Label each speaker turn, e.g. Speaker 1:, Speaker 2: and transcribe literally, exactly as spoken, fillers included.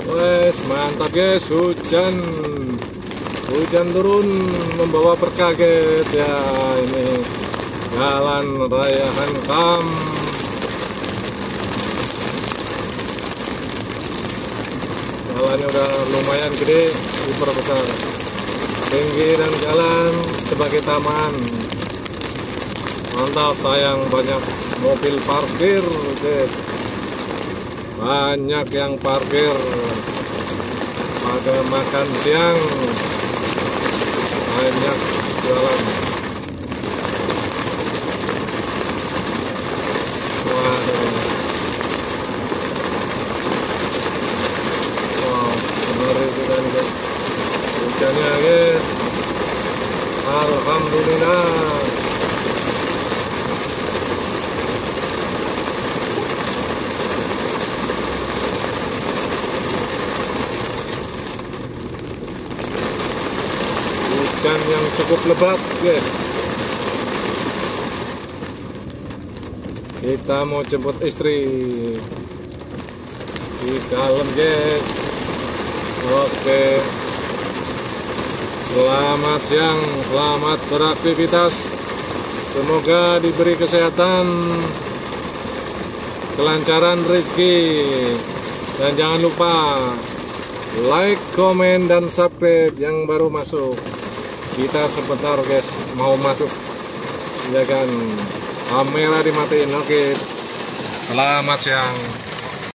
Speaker 1: Wes mantap guys, hujan hujan turun membawa berkah guys ya. Ini jalan raya Hankam. Jalannya udah lumayan gede, super besar, tinggi, dan jalan sebagai taman. Mantap, sayang banyak mobil parkir guys. Banyak yang parkir pada makan siang, banyak jualan. Waduh, wow, benar itu kan guys, hujannya guys, alhamdulillah. Hujan yang cukup lebat guys. Kita mau jemput istri di dalam guys. Oke, selamat siang, selamat beraktivitas, semoga diberi kesehatan, kelancaran rezeki, dan jangan lupa like, komen, dan subscribe yang baru masuk. Kita sebentar guys mau masuk, ya kan, kamera dimatiin. Oke, selamat siang.